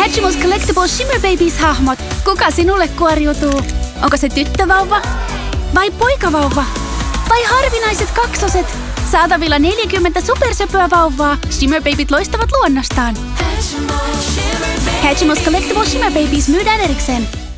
Hatchimals Collectible Shimmer Babies-hahmot. Kuka sinulle kuoriutuu? Onko se tyttövauva? Vai poikavauva? Vai harvinaiset kaksoset? Saatavilla 40 supersöpöä vauvaa. Shimmer Babyt loistavat luonnostaan. Hatchimals Collectible Shimmer Babies myydään erikseen.